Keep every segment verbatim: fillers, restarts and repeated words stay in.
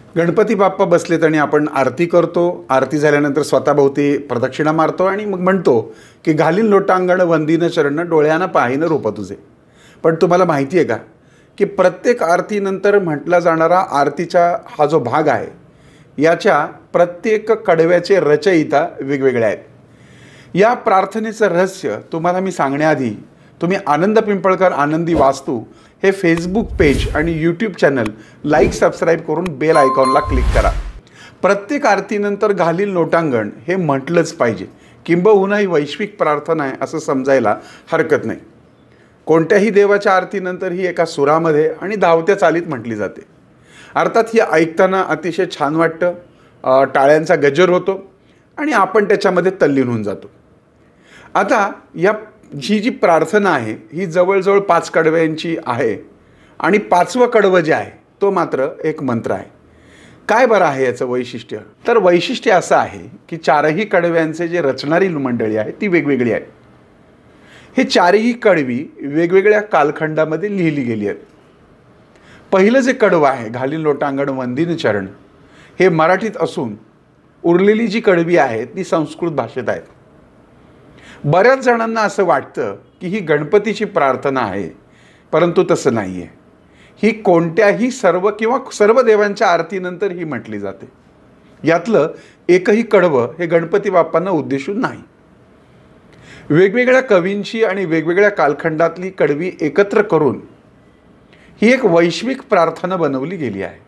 गणपती बाप्पा बसलेत आणि आपण आरती करतो. आरती झाल्यानंतर स्वतःभोवती प्रदक्षिणा मारतो आणि मग म्हणतो की घालीन लोटांगण वंदीन चरण डोळ्यानं पाहिन रूप तुझे. पण तुम्हाला माहिती आहे का की प्रत्येक आरतीनंतर म्हटला जाणारा आरतीचा हा जो भाग आहे याच्या प्रत्येक कडव्याचे रचयिता वेगवेगळे आहेत. या प्रार्थनेचं रहस्य तुम्हाला मी सांगण्याआधी तुम्ही आनंद पिंपळकर आनंदी वास्तू हे फेसबुक पेज आणि यूट्यूब चॅनल लाईक सबस्क्राईब करून बेल आयकॉनला क्लिक करा. प्रत्येक आरतीनंतर घालील लोटांगण हे म्हटलंच पाहिजे, किंबहुना ही वैश्विक प्रार्थना आहे असं समजायला हरकत नाही. कोणत्याही देवाच्या आरतीनंतर ही एका सुरामध्ये आणि धावत्या चालीत म्हटली जाते. अर्थात ही ऐकताना अतिशय छान वाटतं, टाळ्यांचा गजर होतो आणि आपण त्याच्यामध्ये तल्लीन होऊन जातो. आता या ही जी प्रार्थना आहे ही जवळजवळ पाच कडव्यांची आहे आणि पाचवं कडवं जे आहे तो मात्र एक मंत्र आहे. काय बरं आहे याचं वैशिष्ट्य? तर वैशिष्ट्य असं आहे की चारही कडव्यांचे जे रचणारी मंडळी आहे ती वेगवेगळी आहे. हे चारही कडवी वेगवेगळ्या कालखंडामध्ये लिहिली गेली आहेत. पहिलं जे कडवं आहे घालीन लोटांगण वंदीन चरण हे मराठीत असून उरलेली जी कडवी आहेत ती संस्कृत भाषेत आहेत. बऱ्याच जणांना असं वाटतं की ही गणपतीची प्रार्थना आहे, परंतु तसं नाही आहे. ही कोणत्याही सर्व किंवा सर्व देवांच्या आरतीनंतर ही म्हटली जाते. यातलं एकही कडवं हे गणपती बाप्पांना उद्देशून नाही. वेगवेगळ्या कवींची आणि वेगवेगळ्या कालखंडातली कडवी एकत्र करून ही एक वैश्विक प्रार्थना बनवली गेली आहे.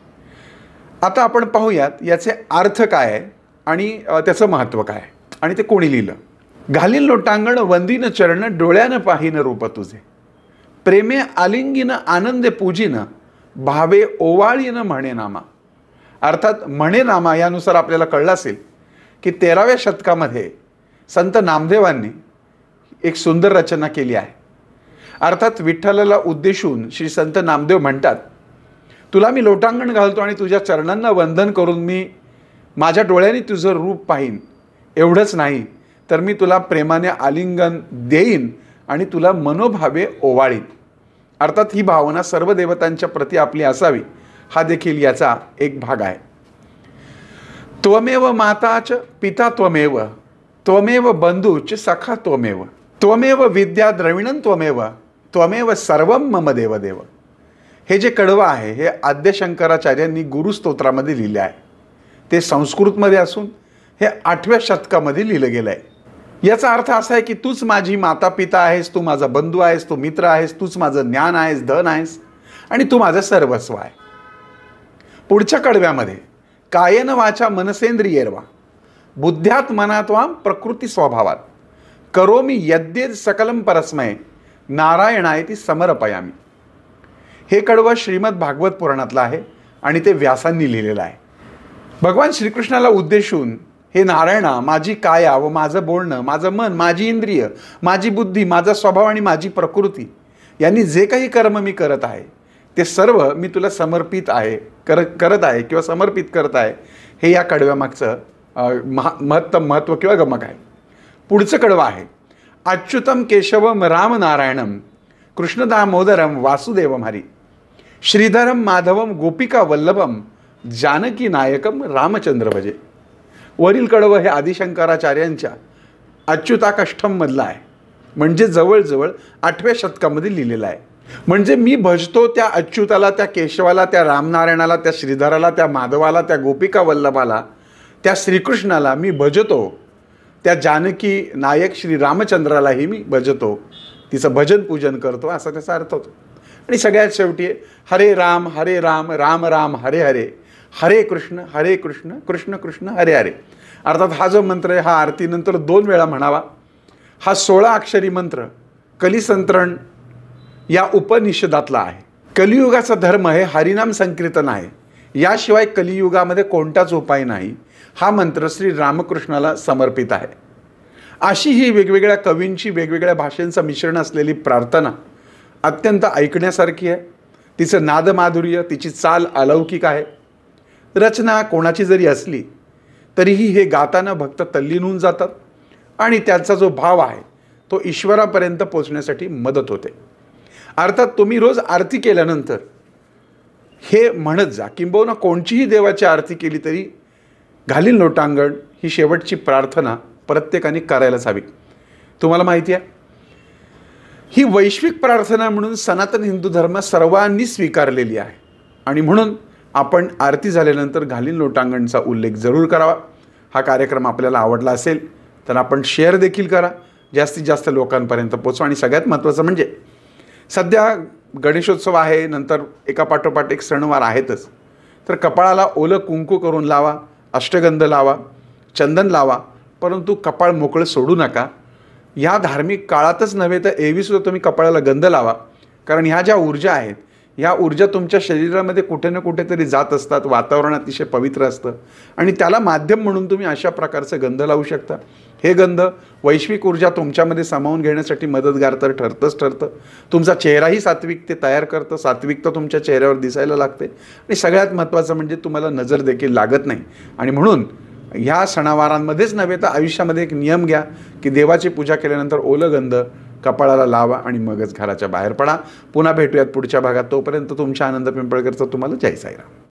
आता आपण पाहूयात याचे अर्थ काय आहे आणि त्याचं महत्त्व काय आहे आणि ते कोणी लिहिलं. घालीन लोटांगण वंदीन चरण डोळ्यानं पाहिन रूप तुझे, प्रेमे आलिंगीन आनंदे पूजिन भावे ओवाळीन म्हणे नामा. अर्थात म्हणे नामा यानुसार आपल्याला कळलं असेल की तेराव्या शतकामध्ये संत नामदेवांनी एक सुंदर रचना केली आहे. अर्थात विठ्ठलाला उद्देशून श्री संत नामदेव म्हणतात, तुला मी लोटांगण घालतो आणि तुझ्या चरणांना वंदन करून मी माझ्या डोळ्यांनी तुझं रूप पाहीन. एवढंच नाही तर मी तुला प्रेमाने आलिंगन देईन आणि तुला मनोभावे ओवाळीन. अर्थात ही भावना सर्व देवतांच्या प्रती आपली असावी हा देखील याचा एक भाग आहे. त्वमेव माताच पिता त्वमेव, त्वमेव बंधूच सखा त्वमेव, त्वमेव विद्या द्रविणं त्वमेव, त्वमेव सर्वं मम देव देव. हे जे कडवं आहे हे आद्य शंकराचार्यांनी गुरुस्तोत्रामध्ये लिहिले आहे. ते संस्कृतमध्ये असून हे आठव्या शतकामध्ये लिहिलं गेलं आहे. याचा अर्थ असा आहे की तूच माझी माता पिता आहेस, तू माझा बंधू आहेस, तू मित्र आहेस, तूच माझं ज्ञान आहेस, धन आहेस आणि तू माझं सर्वस्व आहे. पुढच्या कडव्यामध्ये कायन वाचा मनसेंद्रियेर्वा बुद्ध्यात मनात्वाम प्रकृती स्वभावात करोमी यद्ये सकलम परस्मय नारायणाय ती समर्पयामी. हे कडवं श्रीमद भागवत पुराणातलं आहे आणि ते व्यासांनी लिहिलेलं आहे. भगवान श्रीकृष्णाला उद्देशून, हे नारायणा, माझी काया व माझं बोलणं, माझं मन, माझी इंद्रिय, माझी बुद्धी, माझा स्वभाव आणि माझी प्रकृती यांनी जे काही कर्म मी करत आहे ते सर्व मी तुला समर्पित आहे कर करत आहे किंवा समर्पित करत आहे. हे या कडव्यामागचं महा महत्तम महत्त्व किंवा गमक आहे. पुढचं कडवं आहे अच्युतम केशवम राम नारायणम कृष्ण दामोदरम वासुदेवम हरी श्रीधरम माधवम गोपिका वल्लभम जानकी नायकम रामचंद्र भजे. वरील कडवं हे आदिशंकराचार्यांच्या अच्युताकष्टम मधलं आहे, म्हणजे जवळजवळ आठव्या शतकामध्ये लिहिलेलं आहे. म्हणजे मी भजतो त्या अच्युताला, त्या केशवाला, त्या रामनारायणाला, त्या श्रीधराला, त्या माधवाला, त्या गोपिका वल्लभाला, त्या श्रीकृष्णाला मी भजतो, त्या जानकी नायक श्री रामचंद्रालाही मी भजतो, तिचं भजन पूजन करतो असा त्याचा अर्थ होतो. आणि सगळ्यात शेवटी हरे राम हरे राम राम राम हरे हरे हरे कृष्ण हरे कृष्ण कृष्ण कृष्ण हरे हरे. अर्थात हा जो मंत्र आहे हा आरतीनंतर दोन वेळा म्हणावा. हा सोळा अक्षरी मंत्र कलिसंतरण या उपनिषदातला आहे. कलियुगाचा धर्म हे हरिनाम संकीर्तन आहे. याशिवाय कलियुगामध्ये कोणताच उपाय नाही. हा मंत्र श्री रामकृष्णाला समर्पित आहे. अशी ही वेगवेगळ्या कवींची वेगवेगळ्या भाषांचं मिश्रण असलेली प्रार्थना अत्यंत ऐकण्यासारखी आहे. तिचं नादमाधुर्य, तिची चाल अलौकिक आहे. रचना कोणाची जरी असली तरीही हे गाताना भक्त तल्लीन होऊन जातात आणि त्यांचा जो भाव आहे तो ईश्वरापर्यंत पोचण्यासाठी मदत होते. अर्थात तुम्ही रोज आरती केल्यानंतर हे म्हणत जा. किंबहुना कोणतीही देवाची आरती केली तरी घालील लोटांगण ही शेवटची प्रार्थना प्रत्येकाने करायलाच हवी. तुम्हाला माहिती आहे, ही वैश्विक प्रार्थना म्हणून सनातन हिंदू धर्म सर्वांनी स्वीकारलेली आहे आणि म्हणून आपण आरती झाल्यानंतर घालील लोटांगणचा उल्लेख जरूर करावा. हा कार्यक्रम आपल्याला आवडला असेल तर आपण शेअर देखील करा, जास्तीत जास्त लोकांपर्यंत पोचवा. आणि सगळ्यात महत्त्वाचं म्हणजे सध्या गणेशोत्सव आहे, नंतर एका पाठोपाठ एक सणवार आहेतच, तर कपाळाला ओलं कुंकू करून लावा, अष्टगंध लावा, चंदन लावा, परंतु कपाळ मोकळं सोडू नका. ह्या धार्मिक काळातच नव्हे तर एरवीसुद्धा तुम्ही कपाळाला गंध लावा, कारण ह्या ज्या ऊर्जा आहेत ह्या ऊर्जा तुमच्या शरीरामध्ये कुठे ना कुठेतरी जात असतात. वातावरण अतिशय पवित्र असतं आणि त्याला माध्यम म्हणून तुम्ही अशा प्रकारचे गंध लावू शकता. हे गंध वैश्विक ऊर्जा तुमच्यामध्ये सामावून घेण्यासाठी मदतगार तर ठरतंच ठरतं. तुमचा चेहराही सात्विक ते तयार करतं, सात्विकता तुमच्या चेहऱ्यावर दिसायला लागते आणि सगळ्यात महत्त्वाचं म्हणजे तुम्हाला नजर देखील लागत नाही. आणि म्हणून ह्या सणावारांमध्येच नव्हे तर आयुष्यामध्ये एक नियम घ्या की देवाची पूजा केल्यानंतर ओलं गंध कपाळाला लावा आणि मगच घराच्या बाहेर पडा. पुन्हा भेटूयात पुढच्या भागात. तोपर्यंत तुमच्या आनंद पिंपळकरचा तुम्हाला जय साईराम.